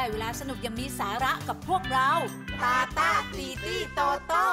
เวลาสนุกยังมีสาระกับพวกเราตาตาตีตี้โตโต้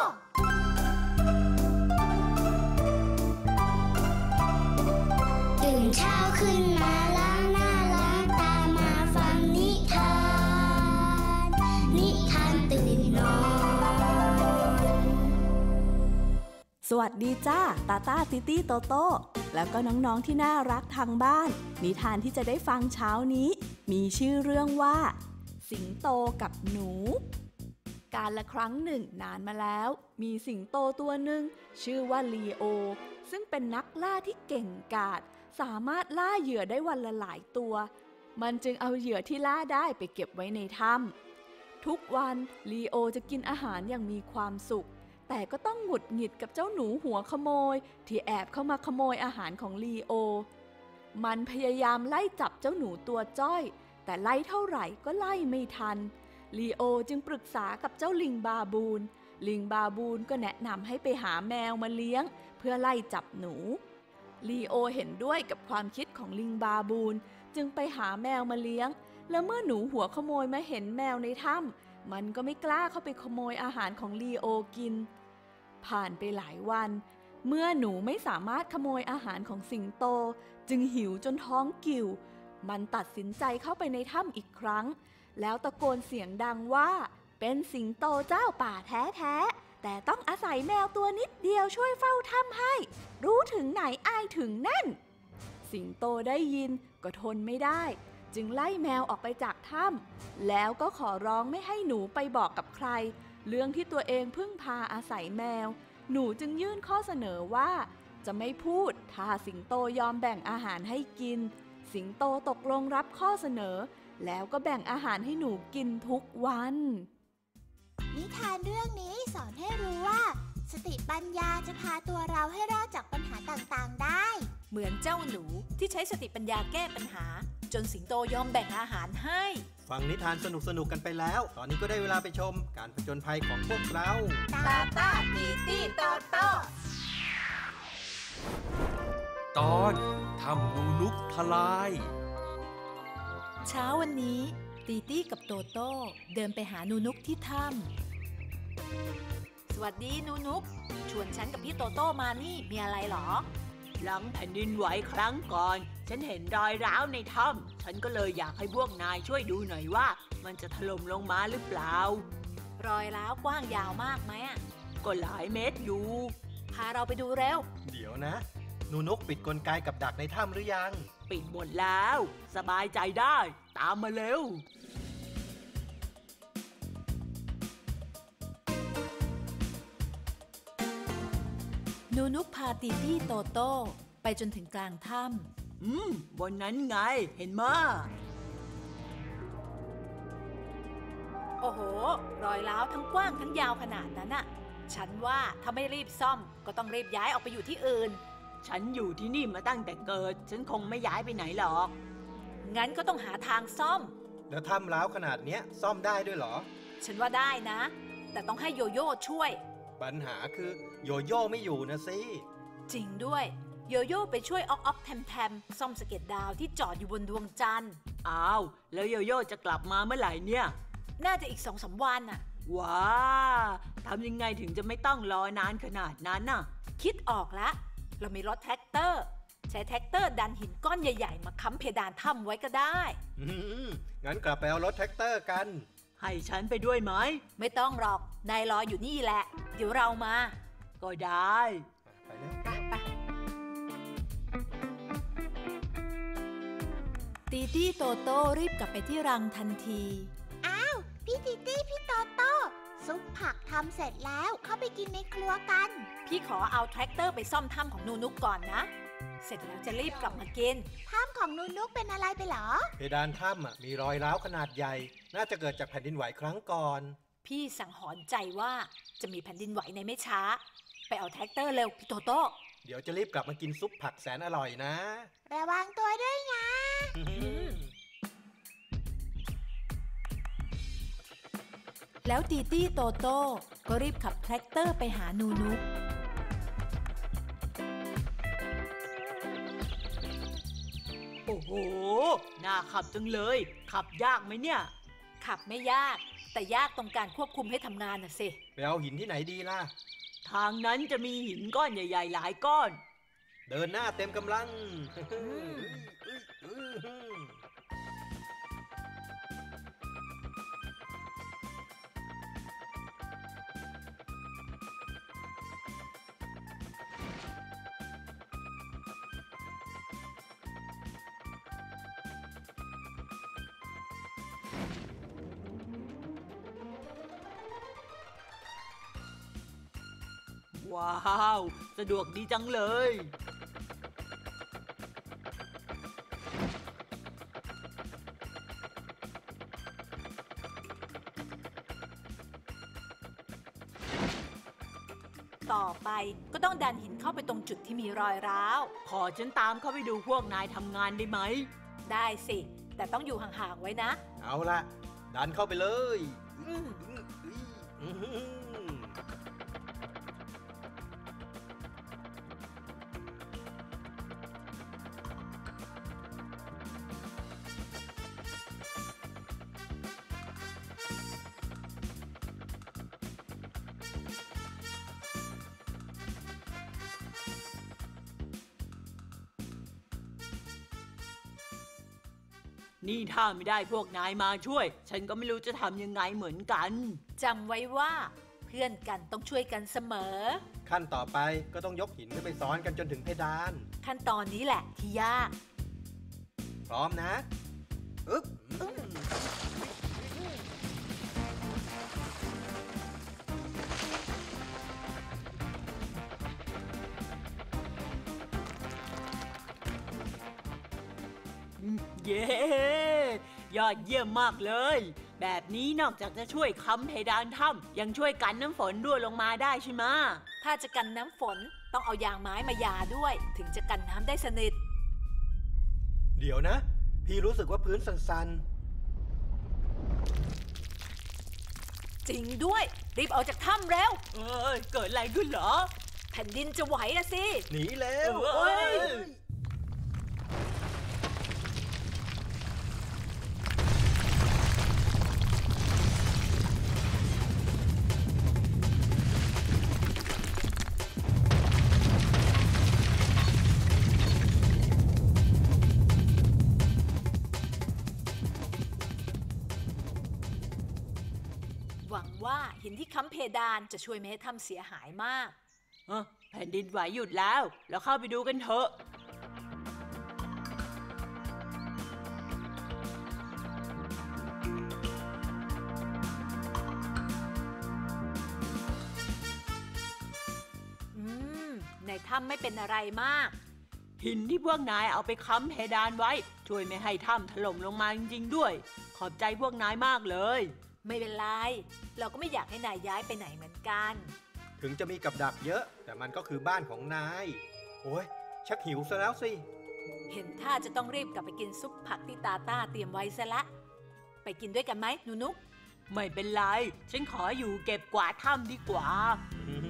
ตื่นเช้าขึ้นมาล้างหน้าล้างตามาฟังนิทานตื่นนอนสวัสดีจ้าตาตาติตี้โตโต้แล้วก็น้องๆที่น่ารักทางบ้านนิทานที่จะได้ฟังเช้านี้มีชื่อเรื่องว่าสิงโตกับหนูกาลครั้งหนึ่งนานมาแล้วมีสิงโตตัวหนึ่งชื่อว่าลีโอซึ่งเป็นนักล่าที่เก่งกาจสามารถล่าเหยื่อได้วันละหลายตัวมันจึงเอาเหยื่อที่ล่าได้ไปเก็บไว้ในถ้ำทุกวันลีโอจะกินอาหารอย่างมีความสุขแต่ก็ต้องหงุดหงิดกับเจ้าหนูหัวขโมยที่แอบเข้ามาขโมยอาหารของลีโอมันพยายามไล่จับเจ้าหนูตัวจ้อยแต่ไล่เท่าไหร่ก็ไล่ไม่ทันลีโอจึงปรึกษากับเจ้าลิงบาบูนลิงบาบูนก็แนะนำให้ไปหาแมวมาเลี้ยงเพื่อไล่จับหนูลีโอเห็นด้วยกับความคิดของลิงบาบูนจึงไปหาแมวมาเลี้ยงแล้วเมื่อหนูหัวขโมยมาเห็นแมวในถ้ำมันก็ไม่กล้าเข้าไปขโมยอาหารของลีโอกินผ่านไปหลายวันเมื่อหนูไม่สามารถขโมยอาหารของสิงโตจึงหิวจนท้องกิ่วมันตัดสินใจเข้าไปในถ้ำอีกครั้งแล้วตะโกนเสียงดังว่าเป็นสิงโตเจ้าป่าแท้ๆแต่ต้องอาศัยแมวตัวนิดเดียวช่วยเฝ้าถ้ำให้รู้ถึงไหนอายถึงนั่นสิงโตได้ยินก็ทนไม่ได้จึงไล่แมวออกไปจากถ้ำแล้วก็ขอร้องไม่ให้หนูไปบอกกับใครเรื่องที่ตัวเองพึ่งพาอาศัยแมวหนูจึงยื่นข้อเสนอว่าจะไม่พูดถ้าสิงโตยอมแบ่งอาหารให้กินสิงโตตกลงรับข้อเสนอแล้วก็แบ่งอาหารให้หนูกินทุกวันนิทานเรื่องนี้สอนให้รู้ว่าสติปัญญาจะพาตัวเราให้รอดจากปัญหาต่างๆได้เหมือนเจ้าหนูที่ใช้สติปัญญาแก้ปัญหาจนสิงโตยอมแบ่งอาหารให้ฟังนิทานสนุกๆกันไปแล้วตอนนี้ก็ได้เวลาไปชมการผจญภัยของพวกเราตาตาตีตี้โตโต้ตอนถ้ำนูนุกทลายเช้าวันนี้ตีตี้กับโตโต้เดินไปหานูนุกที่ถ้ำสวัสดีนูนุกชวนฉันกับพี่โตโต้มานี่มีอะไรหรอหลังแผ่นดินไหวครั้งก่อนฉันเห็นรอยร้าวในถ้ำฉันก็เลยอยากให้พวกนายช่วยดูหน่อยว่ามันจะถล่มลงมาหรือเปล่ารอยร้าวกว้างยาวมากไหมก็หลายเมตรอยู่พาเราไปดูเร็วเดี๋ยวนะหนูนกปิดกลไกกับดักในถ้ำหรือยังปิดหมดแล้วสบายใจได้ตามมาเร็วนูนุกพาตีตี้โตโต้ไปจนถึงกลางถ้ำบนนั้นไงเห็นมั้ยโอ้โหรอยร้าวทั้งกว้างทั้งยาวขนาดนั้นน่ะฉันว่าถ้าไม่รีบซ่อมก็ต้องรีบย้ายออกไปอยู่ที่อื่นฉันอยู่ที่นี่มาตั้งแต่เกิดฉันคงไม่ย้ายไปไหนหรอกงั้นก็ต้องหาทางซ่อมแล้วถ้ำร้าวขนาดเนี้ยซ่อมได้ด้วยเหรอฉันว่าได้นะแต่ต้องให้โยโย่ช่วยปัญหาคือโยโย่ไม่อยู่นะสิจริงด้วยโยโย่ไปช่วยอ๊อกแทมซ่อมสะเก็ดดาวที่จอดอยู่บนดวงจันทร์อ้าวแล้วโยโย่จะกลับมาเมื่อไหร่เนี่ยน่าจะอีก 2-3 วันน่ะว้าทำยังไงถึงจะไม่ต้องรอนานขนาดนั้นน่ะคิดออกแล้วเรามีรถแท็กเตอร์ใช้แท็กเตอร์ดันหินก้อนใหญ่ๆมาค้ำเพดานถ้ำไว้ก็ได้งั้นกลับไปเอารถแท็กเตอร์กันให้ฉันไปด้วยไหมไม่ต้องหรอกนายรออยู่นี่แหละเดี๋ยวเรามาก็ได้ไปเลยไปตีตี้โตโต้รีบกลับไปที่รังทันทีอ้าวพี่ตีตี้พี่โตโต้ซุปผักทำเสร็จแล้วเข้าไปกินในครัวกันพี่ขอเอาแทรกเตอร์ไปซ่อมถ้ำของนูนุกก่อนนะเสร็จแล้วจะรีบกลับมากินถ้ำของนูนุกเป็นอะไรไปหรอเพดานถ้ำมีรอยร้าวขนาดใหญ่น่าจะเกิดจากแผ่นดินไหวครั้งก่อนพี่สังหรณ์ใจว่าจะมีแผ่นดินไหวในไม่ช้าไปเอาแทรกเตอร์เร็วพี่โตโต้เดี๋ยวจะรีบกลับมากินซุปผักแสนอร่อยนะระวังตัวด้วยนะแล้วตีตี้โตโต้ก็รีบขับแทรกเตอร์ไปหานูนุกโอ้โหน่าขับจังเลยขับยากไหมเนี่ยขขับไม่ยาก แต่ยากตรงการควบคุมให้ทำงานน่ะสิไปเอาหินที่ไหนดีล่ะทางนั้นจะมีหินก้อนใหญ่ๆหลายก้อนเดินหน้าเต็มกำลังว้าว สะดวกดีจังเลยต่อไปก็ต้องดันหินเข้าไปตรงจุดที่มีรอยร้าวขอฉันตามเข้าไปดูพวกนายทำงานได้ไหมได้สิ แต่ต้องอยู่ห่างๆไว้นะเอาละดันเข้าไปเลยนี่ถ้าไม่ได้พวกนายมาช่วย ฉันก็ไม่รู้จะทำยังไงเหมือนกันจำไว้ว่า เพื่อนกันต้องช่วยกันเสมอขั้นต่อไปก็ต้องยกหินขึ้นไปซ้อนกันจนถึงเพดานขั้นตอนนี้แหละที่ยากพร้อมนะอึ๊บเย้ ยอดเยี่ยมมากเลย แบบนี้นอกจากจะช่วยค้ำเพดานถ้ำยังช่วยกันน้ำฝนรั่วลงมาได้ใช่ไหมะถ้าจะกันน้ำฝนต้องเอายางไม้มายาด้วย ถึงจะกันน้ำได้สนิทเดี๋ยวนะ พี่รู้สึกว่าพื้นสั่นจริงด้วย รีบออกจากถ้ำเร็วเอ้ย เกิดอะไรขึ้นเหรอแผ่นดินจะไหวอะสิๆหนีแล้วเอ้ยหวังว่าหินที่ค้ำเพดานจะช่วยไม่ให้ถ้ำเสียหายมากแผ่นดินไหวหยุดแล้วเราเข้าไปดูกันเถอะในถ้ำไม่เป็นอะไรมากหินที่พวกนายเอาไปค้ำเพดานไว้ ช่วยไม่ให้ถ้ำถล่มลงมาจริงๆด้วย ขอบใจพวกนายมากเลยไม่เป็นไร เราก็ไม่อยากให้นายย้ายไปไหนเหมือนกันถึงจะมีกับดักเยอะ แต่มันก็คือบ้านของนาย โอ้ยชักหิวซะแล้วสิเห็นท่าจะต้องรีบกลับไปกินซุปผักที่ตาต้าเตรียมไว้ซะละ ไปกินด้วยกันไหมหนูนุกไม่เป็นไร ฉันขออยู่เก็บกวาดถ้ำดีกว่าอืม